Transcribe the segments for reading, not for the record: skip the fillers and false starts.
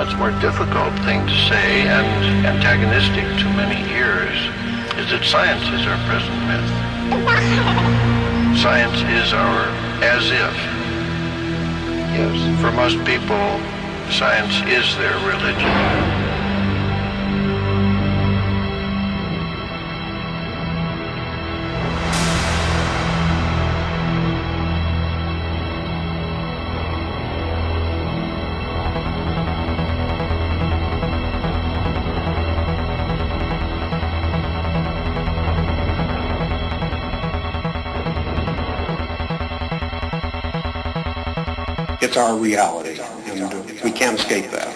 much more difficult thing to say and antagonistic to many ears is that science is our present myth. Science is our as if. Yes, for most people, science is their religion. It's our reality, and we can't escape that.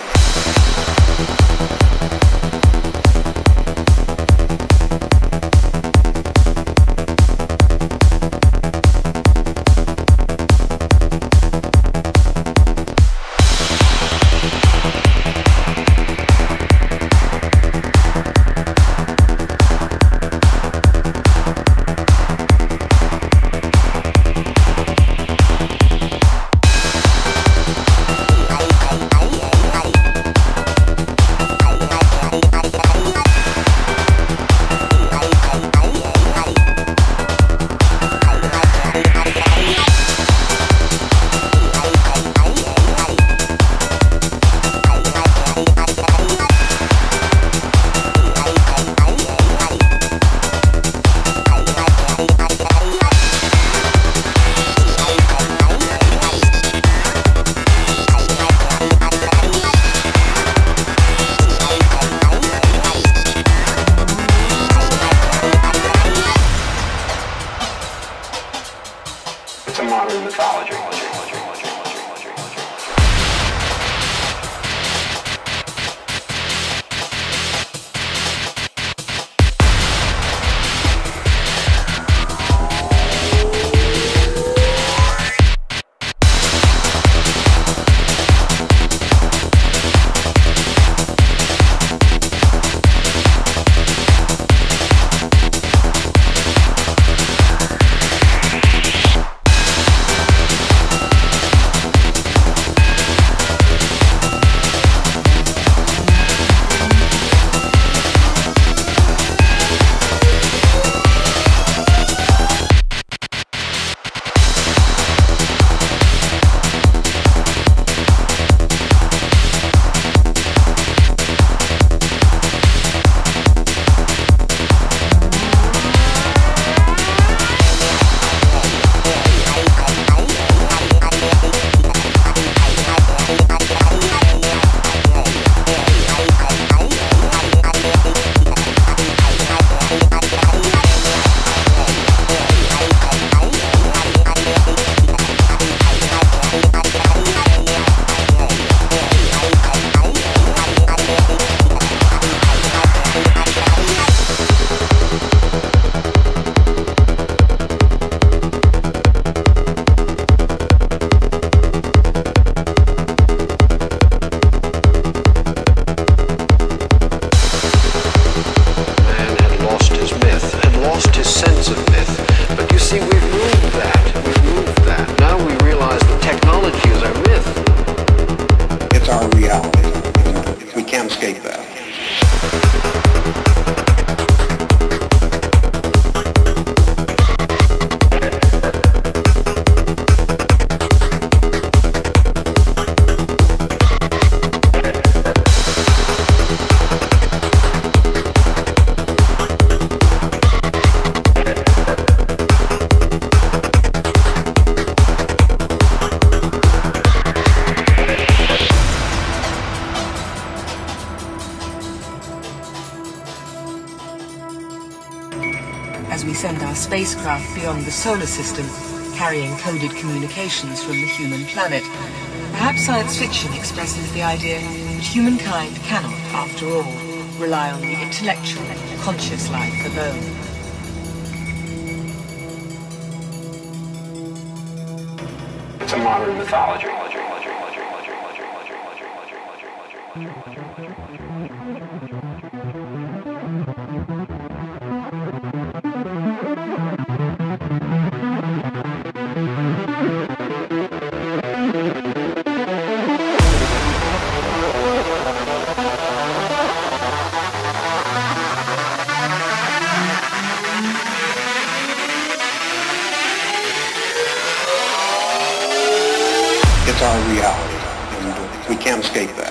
As we send our spacecraft beyond the solar system, carrying coded communications from the human planet, perhaps science fiction expresses the idea that humankind cannot, after all, rely on the intellectual, conscious life alone. It's a modern mythology. It's our reality, and we can't escape that.